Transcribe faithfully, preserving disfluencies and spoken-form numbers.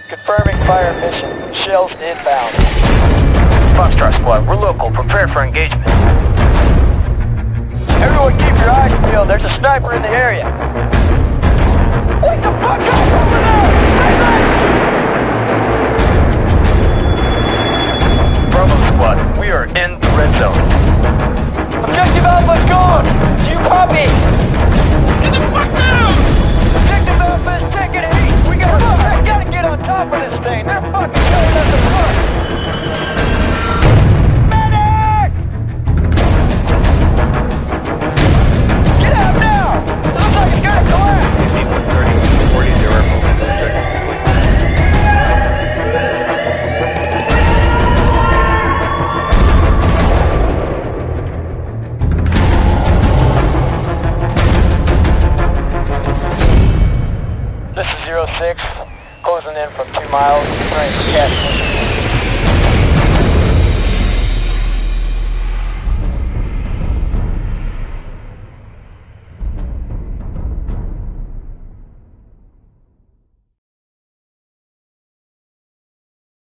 Confirming fire mission. Shells inbound. Foxtrot squad, we're local. Prepare for engagement. Everyone keep your eyes peeled. There's a sniper in the area. Wake the fuck up over there! Bravo squad, we are in the red zone. Objective Alpha's gone! Do you copy? Get the fuck down! Objective Alpha is taking heat! We gotta, I gotta get on top of this thing! They're fucking killing us apart! Medic! Get out now! It looks like it's gonna collapse! one thirty, forty, zero, This is zero six, closing in from two miles, trying to catch me.